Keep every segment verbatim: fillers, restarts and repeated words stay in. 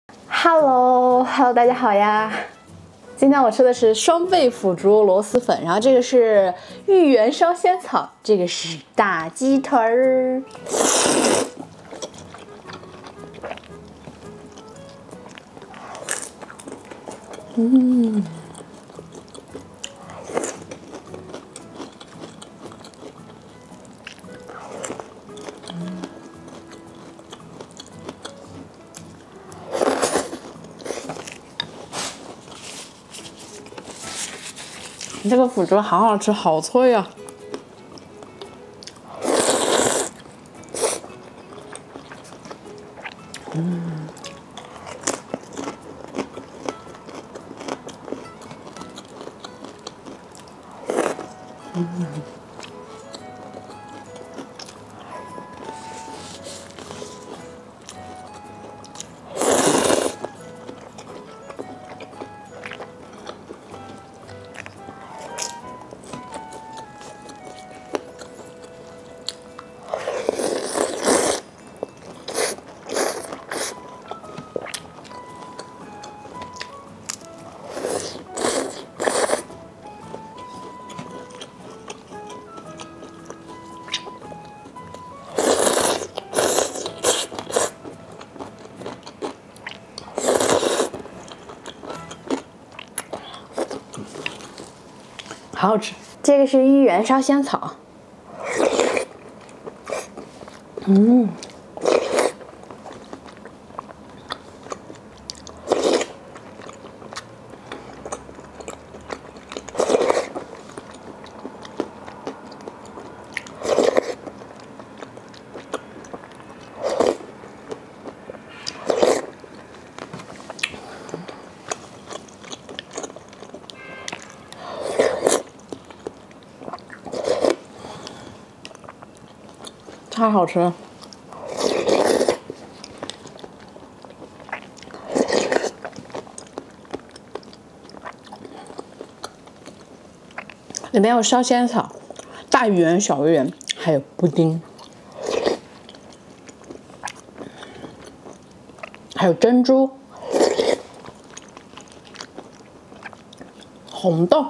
Hello，Hello， 大家好呀！今天我吃的是双倍腐竹螺蛳粉，然后这个是芋圆烧仙草，这个是大鸡腿儿。嗯。这个腐竹好好吃，好脆啊！嗯，嗯，好好吃。这个是芋圆烧仙草，嗯。太好吃了！里面有烧仙草、大芋圆、小芋圆，还有布丁，还有珍珠、红豆。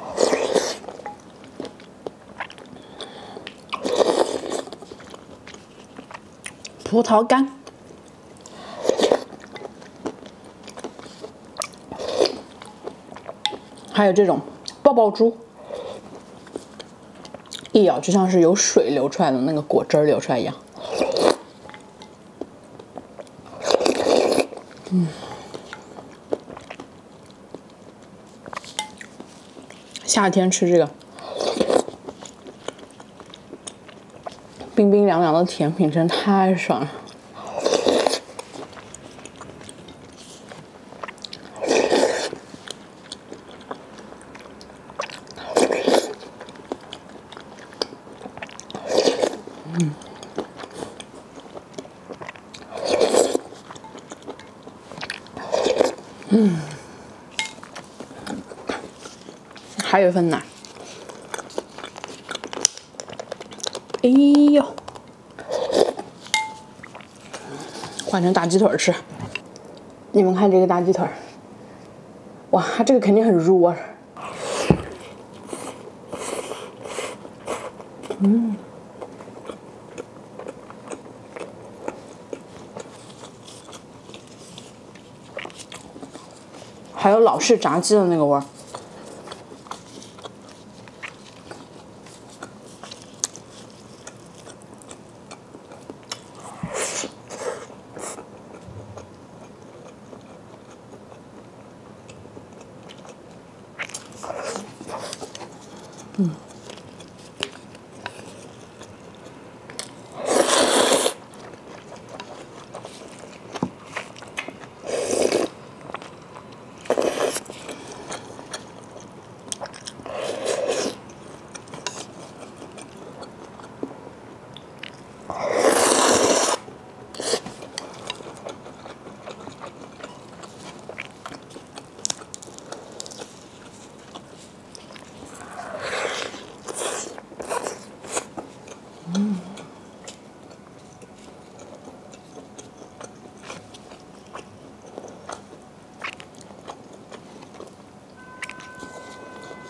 葡萄干，还有这种爆爆珠，一咬就像是有水流出来的那个果汁流出来一样。嗯，夏天吃这个冰冰凉凉的甜品真的太爽了。嗯，嗯，还有一份奶。哎呦，换成大鸡腿吃。你们看这个大鸡腿，哇，它这个肯定很入味。嗯，还有老式炸鸡的那个味儿。嗯，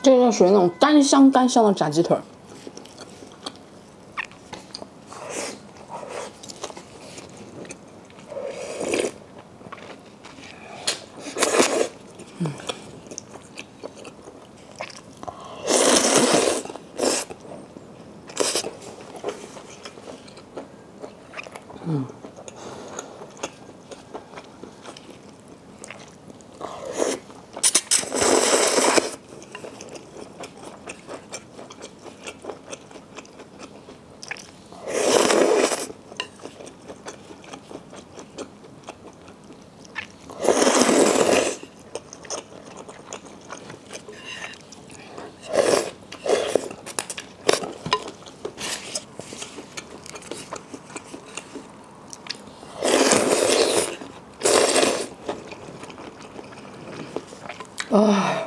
这个属于那种干香干香的炸鸡腿儿。嗯。啊！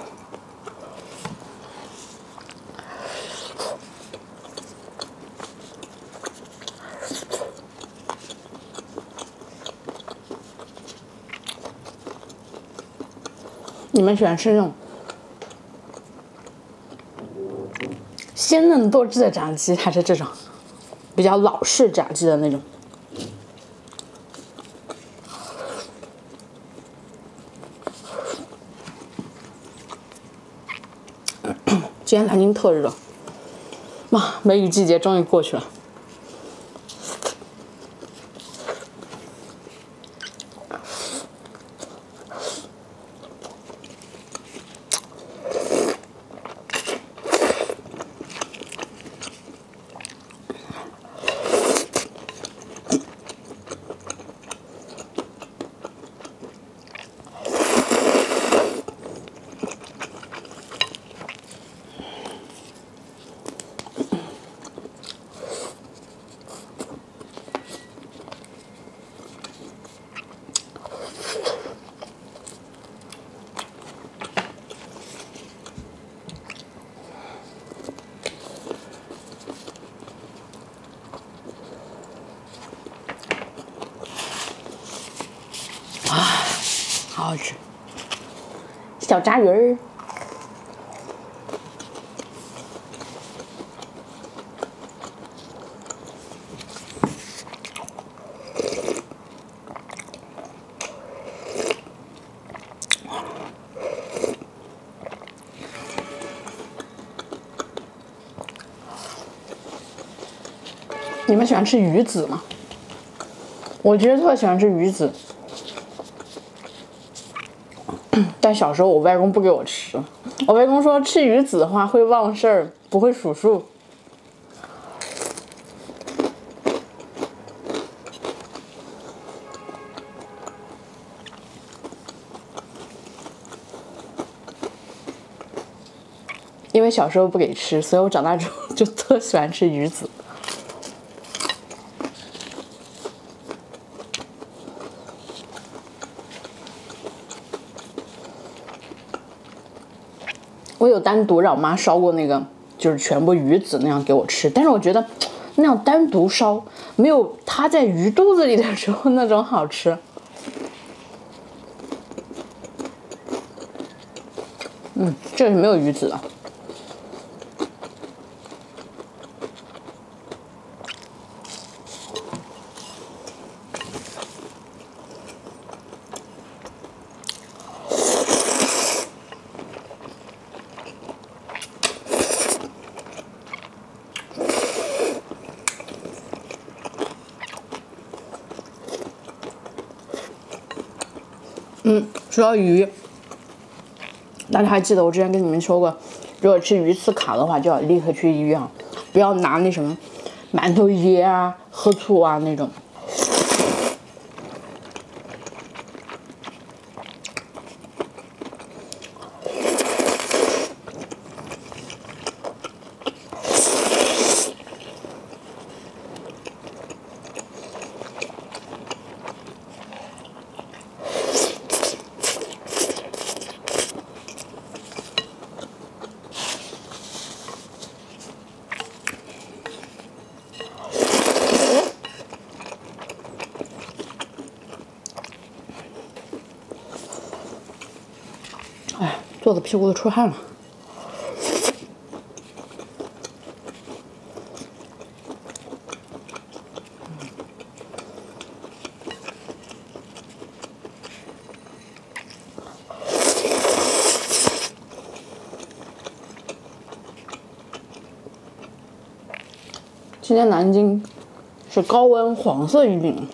你们喜欢吃那种鲜嫩多汁的炸鸡，还是这种比较老式炸鸡的那种？今天南京特热，哇，梅雨季节终于过去了。好好吃，小炸鱼儿。你们喜欢吃鱼子吗？我觉得特喜欢吃鱼子。但小时候我外公不给我吃，我外公说吃鱼子的话会忘事儿，不会数数。因为小时候不给吃，所以我长大之后就特喜欢吃鱼子。我有单独让我妈烧过那个，就是全部鱼子那样给我吃，但是我觉得那样单独烧没有它在鱼肚子里的时候那种好吃。嗯，这个是没有鱼子的。嗯，说到鱼，大家还记得我之前跟你们说过，如果吃鱼刺卡的话，就要立刻去医院，不要拿那什么馒头噎啊、喝醋啊那种。哎，做的屁股都出汗了。 今天南京是高温黄色预警。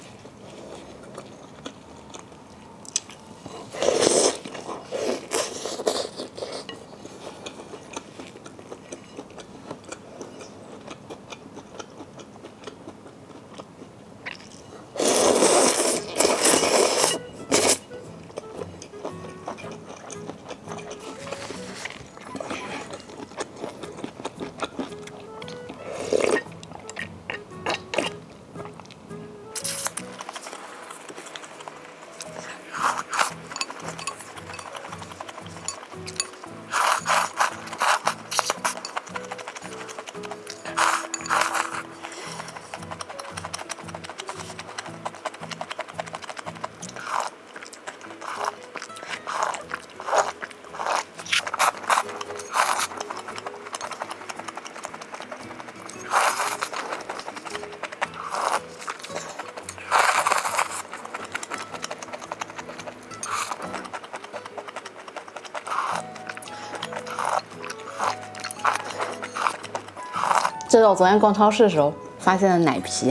这是我昨天逛超市的时候发现的奶皮，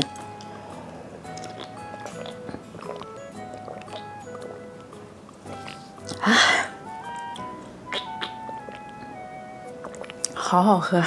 啊，好好喝。